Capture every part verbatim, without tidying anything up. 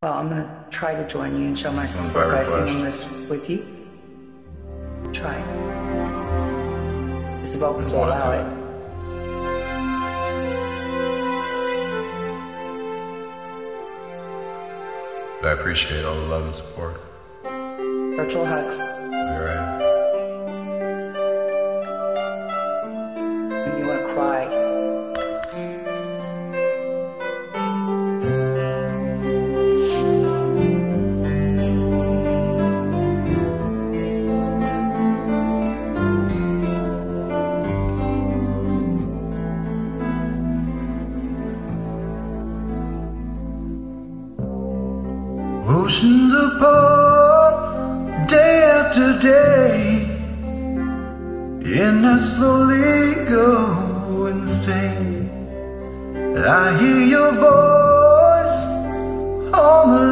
Well, I'm going to try to join you and show my support by singing this with you. Try. If the vocals will allow it. But I appreciate all the love and support. Virtual hugs. You're right. And you want to cry. Oceans apart, day after day, and I slowly go insane. I hear your voice on the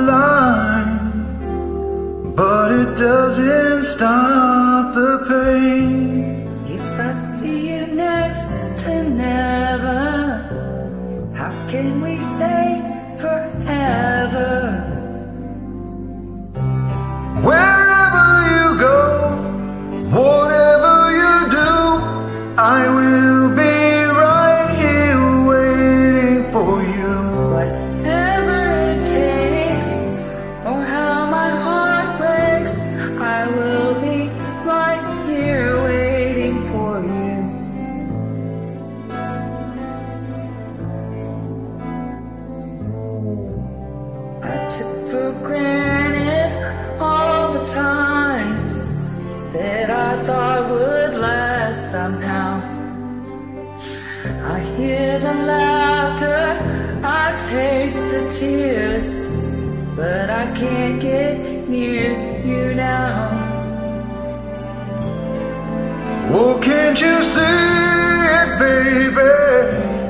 line, but it doesn't stop the pain. If I see you next to never, how can we say forever? Wherever you go, whatever you do, I will be right here waiting for you. Whatever it takes, or how my heart breaks, I will be right here waiting for you. I took for granted all the times that I thought would last somehow. I hear the laughter, I taste the tears, but I can't get near you now. Oh, can't you see it, baby?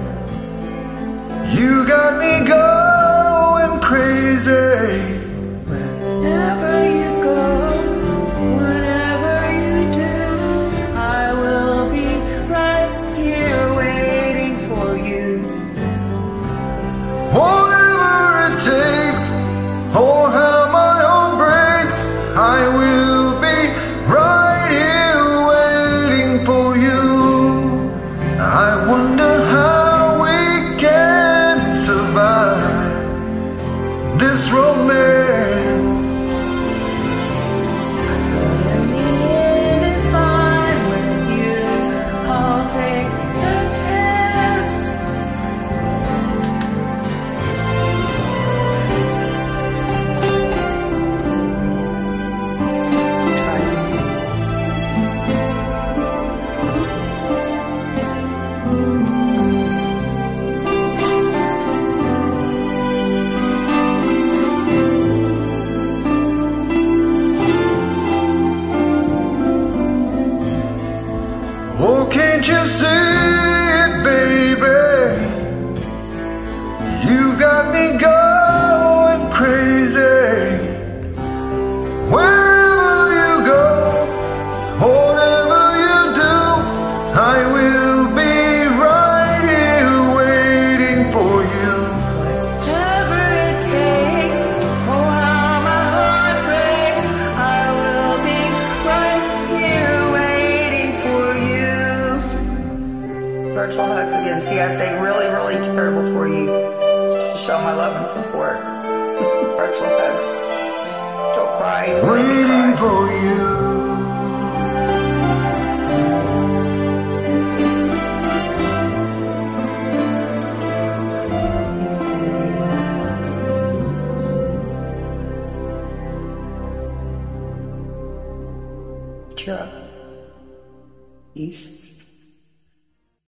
You got me going crazy. Wherever you go, whatever you do, I will be right here waiting for you. Whatever it takes, or how my heart breaks, I will be right here waiting for you. I wonder how we can survive this romance. Oh, can't you see it, baby? You got me going crazy. Wherever you go, whatever you do, I will be right here waiting for you. Whatever it takes, oh how my heart breaks, I will be right here waiting for you. Virtual hugs again. See, I say really, really terrible for you, just to show my love and support. Virtual hugs. Don't cry. Waiting for you. Cheer up. Peace.